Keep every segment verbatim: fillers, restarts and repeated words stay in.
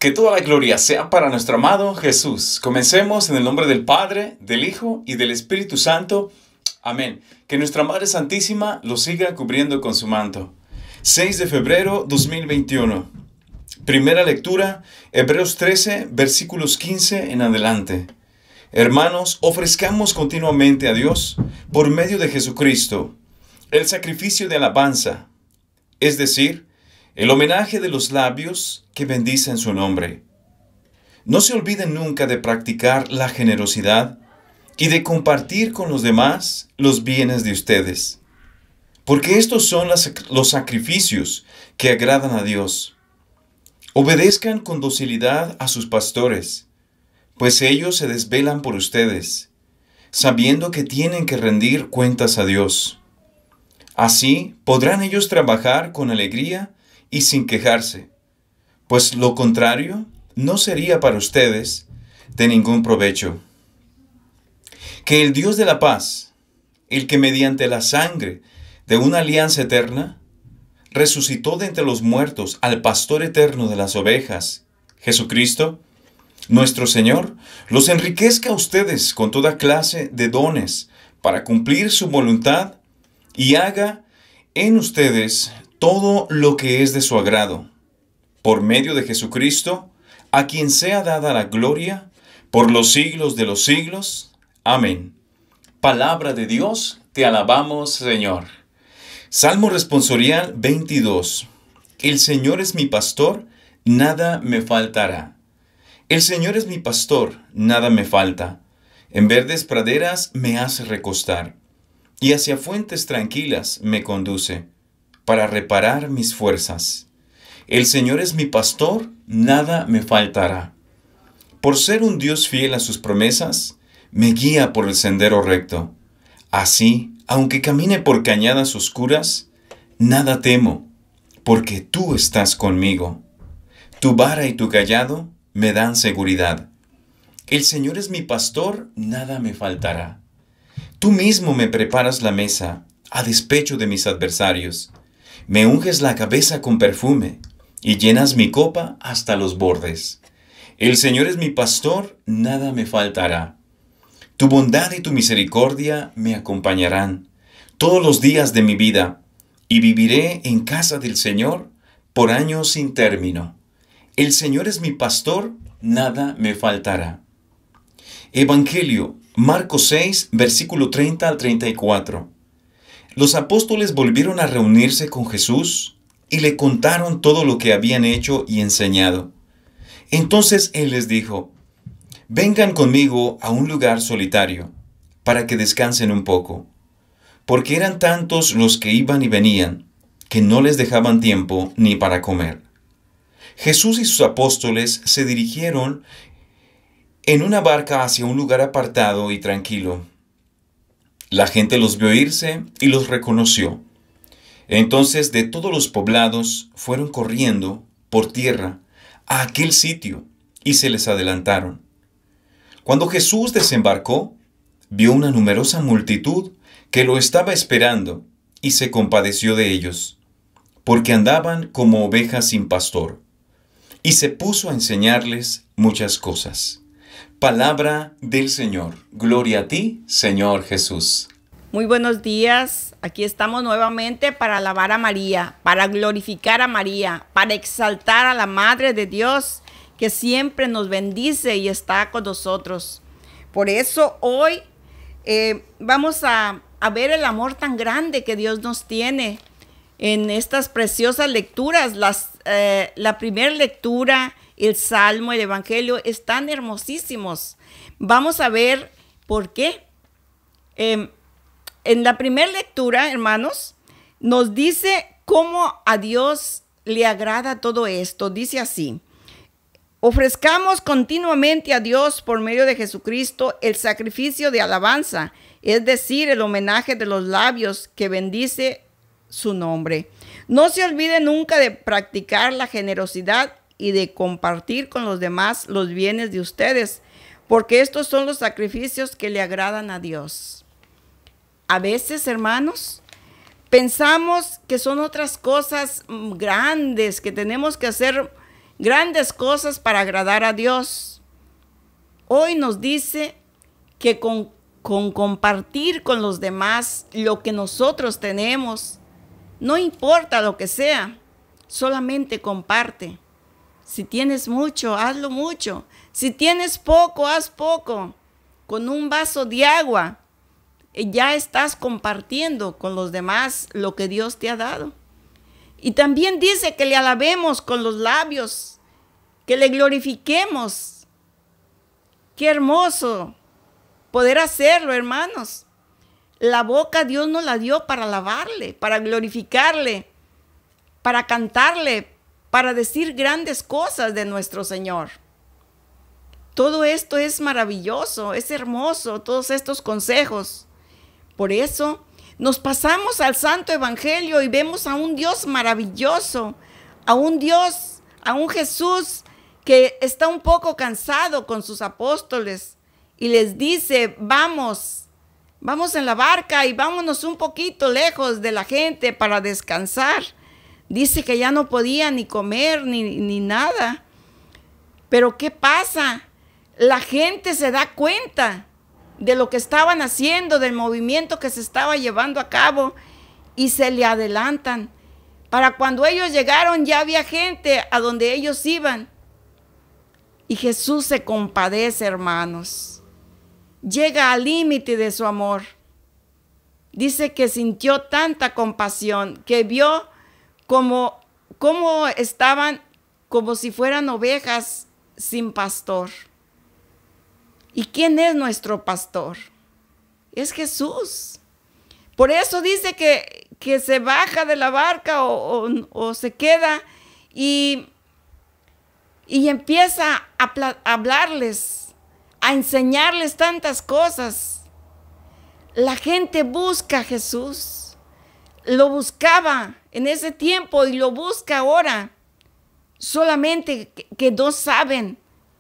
Que toda la gloria sea para nuestro amado Jesús. Comencemos en el nombre del Padre, del Hijo y del Espíritu Santo. Amén. Que nuestra Madre Santísima lo siga cubriendo con su manto. seis de febrero dos mil veintiuno. Primera lectura, Hebreos trece, versículos quince en adelante. Hermanos, ofrezcamos continuamente a Dios, por medio de Jesucristo, el sacrificio de alabanza, es decir, el homenaje de los labios que bendicen su nombre. No se olviden nunca de practicar la generosidad y de compartir con los demás los bienes de ustedes, porque estos son las, los sacrificios que agradan a Dios. Obedezcan con docilidad a sus pastores, pues ellos se desvelan por ustedes, sabiendo que tienen que rendir cuentas a Dios. Así podrán ellos trabajar con alegría y sin quejarse, pues lo contrario no sería para ustedes de ningún provecho. Que el Dios de la paz, el que mediante la sangre de una alianza eterna, resucitó de entre los muertos al pastor eterno de las ovejas, Jesucristo, nuestro Señor, los enriquezca a ustedes con toda clase de dones para cumplir su voluntad y haga en ustedes todo lo que es de su agrado, por medio de Jesucristo, a quien sea dada la gloria por los siglos de los siglos. Amén. Palabra de Dios, te alabamos, Señor. Salmo responsorial veintidós. El Señor es mi pastor, nada me faltará. El Señor es mi pastor, nada me falta. En verdes praderas me hace recostar, y hacia fuentes tranquilas me conduce, para reparar mis fuerzas. El Señor es mi pastor, nada me faltará. Por ser un Dios fiel a sus promesas, me guía por el sendero recto. Así, aunque camine por cañadas oscuras, nada temo, porque tú estás conmigo. Tu vara y tu cayado me dan seguridad. El Señor es mi pastor, nada me faltará. Tú mismo me preparas la mesa, a despecho de mis adversarios. Me unges la cabeza con perfume, y llenas mi copa hasta los bordes. El Señor es mi pastor, nada me faltará. Tu bondad y tu misericordia me acompañarán todos los días de mi vida, y viviré en casa del Señor por años sin término. El Señor es mi pastor, nada me faltará. Evangelio, Marcos seis, versículo treinta al treinta y cuatro. Los apóstoles volvieron a reunirse con Jesús y le contaron todo lo que habían hecho y enseñado. Entonces Él les dijo: vengan conmigo a un lugar solitario, para que descansen un poco, porque eran tantos los que iban y venían, que no les dejaban tiempo ni para comer. Jesús y sus apóstoles se dirigieron en una barca hacia un lugar apartado y tranquilo. La gente los vio irse y los reconoció. Entonces de todos los poblados fueron corriendo por tierra a aquel sitio y se les adelantaron. Cuando Jesús desembarcó, vio una numerosa multitud que lo estaba esperando y se compadeció de ellos, porque andaban como ovejas sin pastor, y se puso a enseñarles muchas cosas. Palabra del Señor. Gloria a ti, Señor Jesús. Muy buenos días. Aquí estamos nuevamente para alabar a María, para glorificar a María, para exaltar a la Madre de Dios, que siempre nos bendice y está con nosotros. Por eso hoy eh, vamos a, a ver el amor tan grande que Dios nos tiene en estas preciosas lecturas. Las, eh, la primera lectura, el Salmo, el Evangelio, están hermosísimos. Vamos a ver por qué. Eh, en la primera lectura, hermanos, nos dice cómo a Dios le agrada todo esto. Dice así: ofrezcamos continuamente a Dios por medio de Jesucristo el sacrificio de alabanza, es decir, el homenaje de los labios que bendice su nombre. No se olvide nunca de practicar la generosidad y de compartir con los demás los bienes de ustedes, porque estos son los sacrificios que le agradan a Dios. A veces, hermanos, pensamos que son otras cosas grandes que tenemos que hacer grandes cosas para agradar a Dios. Hoy nos dice que con, con compartir con los demás lo que nosotros tenemos, no importa lo que sea, solamente comparte. Si tienes mucho, hazlo mucho. Si tienes poco, haz poco. Con un vaso de agua, ya estás compartiendo con los demás lo que Dios te ha dado. Y también dice que le alabemos con los labios, que le glorifiquemos. Qué hermoso poder hacerlo, hermanos. La boca Dios nos la dio para alabarle, para glorificarle, para cantarle, para decir grandes cosas de nuestro Señor. Todo esto es maravilloso, es hermoso, todos estos consejos. Por eso nos pasamos al Santo Evangelio y vemos a un Dios maravilloso, a un Dios, a un Jesús que está un poco cansado con sus apóstoles y les dice, vamos, vamos en la barca y vámonos un poquito lejos de la gente para descansar. Dice que ya no podía ni comer ni, ni nada. Pero ¿qué pasa? La gente se da cuenta de lo que estaban haciendo, del movimiento que se estaba llevando a cabo y se le adelantan. Para cuando ellos llegaron ya había gente a donde ellos iban. Y Jesús se compadece, hermanos. Llega al límite de su amor. Dice que sintió tanta compasión, que vio como, como estaban como si fueran ovejas sin pastor. ¿Y quién es nuestro pastor? Es Jesús. Por eso dice que, que se baja de la barca o, o, o se queda y, y empieza a, a hablarles, a enseñarles tantas cosas. La gente busca a Jesús. Lo buscaba en ese tiempo y lo busca ahora. Solamente que, que no saben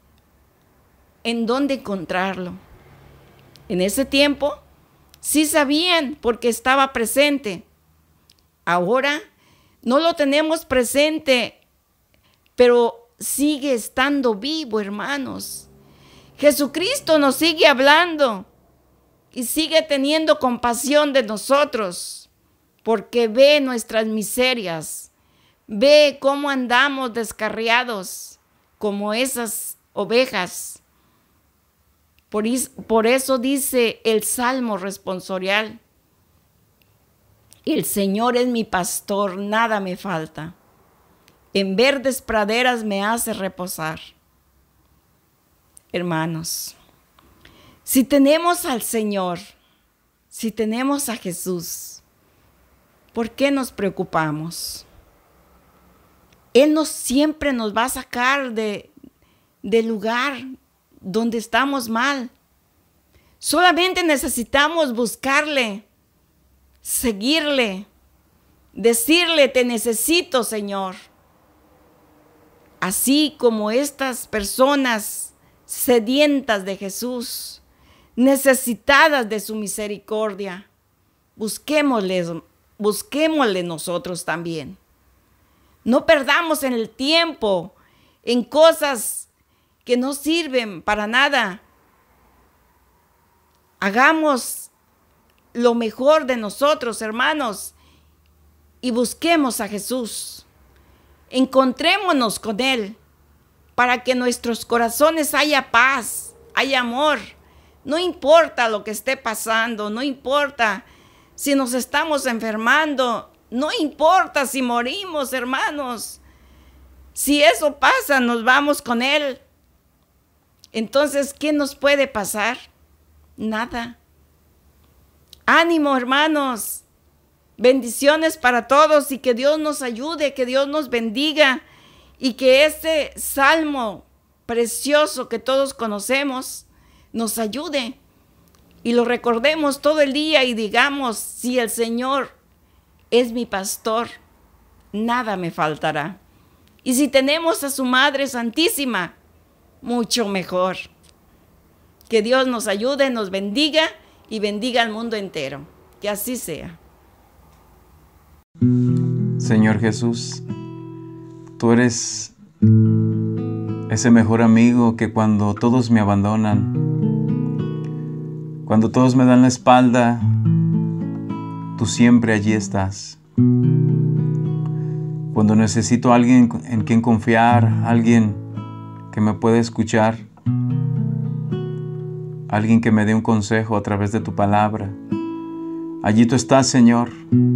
en dónde encontrarlo. En ese tiempo sí sabían porque estaba presente. Ahora no lo tenemos presente, pero sigue estando vivo, hermanos. Jesucristo nos sigue hablando y sigue teniendo compasión de nosotros porque ve nuestras miserias, ve cómo andamos descarriados como esas ovejas. Por, por eso dice el Salmo responsorial, el Señor es mi pastor, nada me falta. En verdes praderas me hace reposar. Hermanos, si tenemos al Señor, si tenemos a Jesús, ¿por qué nos preocupamos? Él nos, siempre nos va a sacar de, del lugar donde estamos mal. Solamente necesitamos buscarle, seguirle, decirle, te necesito, Señor. Así como estas personas sedientas de Jesús, necesitadas de su misericordia, busquémosle, busquémosle nosotros también. No perdamos en el tiempo en cosas que no sirven para nada. Hagamos lo mejor de nosotros, hermanos, y busquemos a Jesús. Encontrémonos con Él para que en nuestros corazones haya paz, haya amor. No importa lo que esté pasando, no importa si nos estamos enfermando, no importa si morimos, hermanos. Si eso pasa, nos vamos con Él. Entonces, ¿qué nos puede pasar? Nada. Ánimo, hermanos. Bendiciones para todos y que Dios nos ayude, que Dios nos bendiga y que este salmo precioso que todos conocemos nos ayude y lo recordemos todo el día y digamos, si el Señor es mi pastor, nada me faltará. Y si tenemos a su Madre Santísima, mucho mejor. Que Dios nos ayude, nos bendiga y bendiga al mundo entero. Que así sea. Señor Jesús, tú eres ese mejor amigo que cuando todos me abandonan, cuando todos me dan la espalda, tú siempre allí estás. Cuando necesito a alguien en quien confiar, alguien que me pueda escuchar, alguien que me dé un consejo a través de tu palabra, allí tú estás, Señor.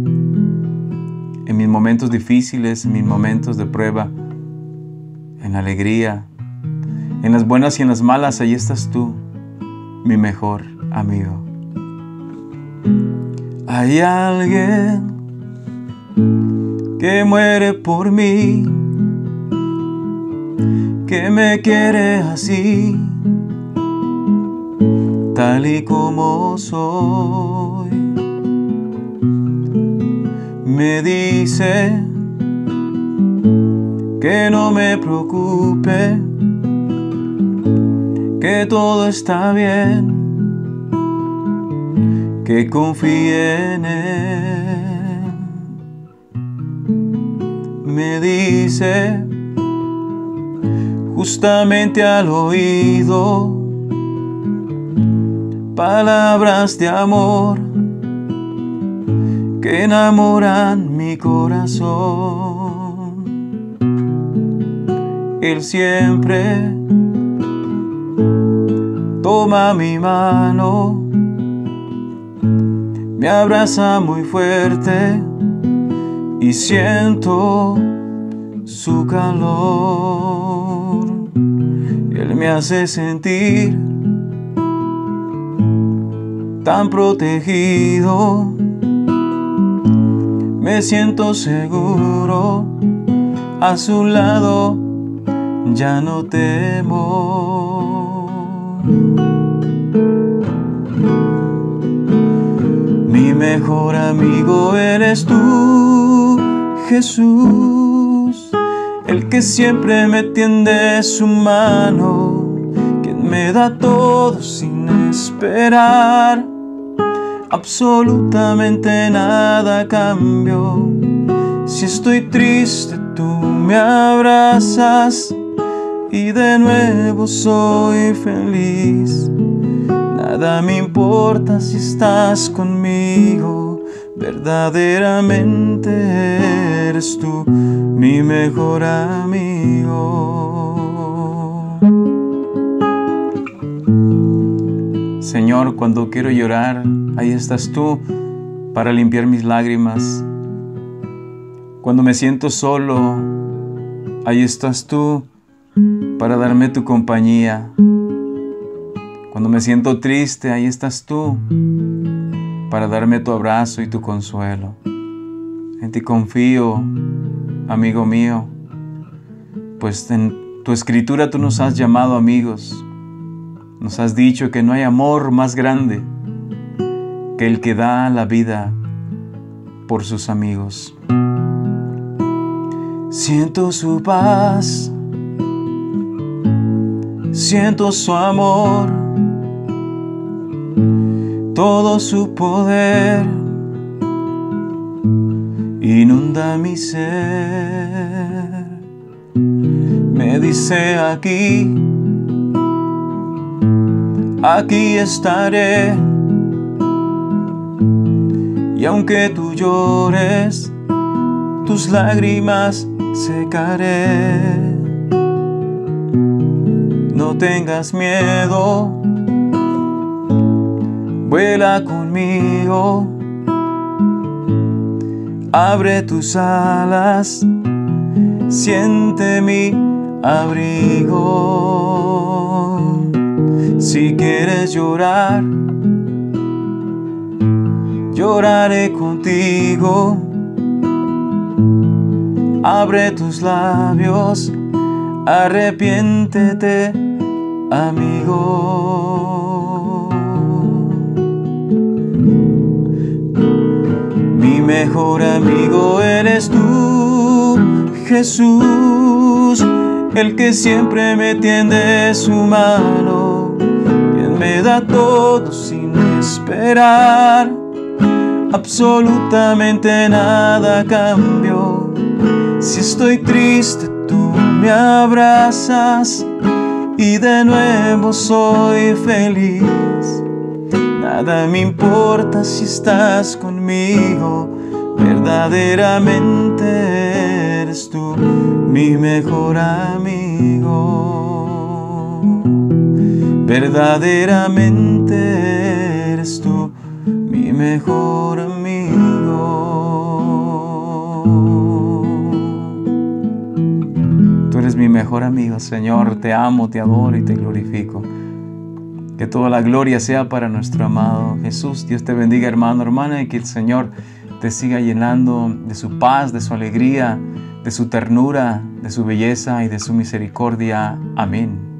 En mis momentos difíciles, en mis momentos de prueba, en la alegría, en las buenas y en las malas, allí estás tú, mi mejor amigo. Hay alguien que muere por mí, que me quiere así, tal y como soy. Me dice que no me preocupe, que todo está bien, que confíe en Él. Me dice justamente al oído palabras de amor que enamoran mi corazón. Él siempre toma mi mano, me abraza muy fuerte y siento su calor. Él me hace sentir tan protegido, me siento seguro, a su lado ya no temo. Mi mejor amigo eres tú, Jesús, el que siempre me tiende su mano, quien me da todo sin esperar, absolutamente nada a cambio. Si estoy triste, tú me abrazas y de nuevo soy feliz. Nada me importa si estás conmigo, verdaderamente eres tú mi mejor amigo. Señor, cuando quiero llorar, ahí estás tú para limpiar mis lágrimas. Cuando me siento solo, ahí estás tú para darme tu compañía. Cuando me siento triste, ahí estás tú para darme tu abrazo y tu consuelo. En ti confío, amigo mío, pues en tu escritura tú nos has llamado amigos. Nos has dicho que no hay amor más grande que el que da la vida por sus amigos. Siento su paz, siento su amor, todo su poder inunda mi ser. Me dice aquí, aquí estaré, y aunque tú llores, tus lágrimas secaré. No tengas miedo, vuela conmigo, abre tus alas, siente mi abrigo. Si quieres llorar, lloraré contigo. Abre tus labios, arrepiéntete, amigo. Mi mejor amigo eres tú, Jesús, el que siempre me tiende su mano, quien me da todo sin esperar, absolutamente nada a cambio. Si estoy triste, tú me abrazas y de nuevo soy feliz. Nada me importa si estás conmigo, verdaderamente eres tú mi mejor amigo. Verdaderamente eres tú mi mejor amigo. Tú eres mi mejor amigo, Señor. Te amo, te adoro y te glorifico. Que toda la gloria sea para nuestro amado Jesús. Dios te bendiga, hermano, hermana, y que el Señor te siga llenando de su paz, de su alegría, de su ternura, de su belleza y de su misericordia. Amén.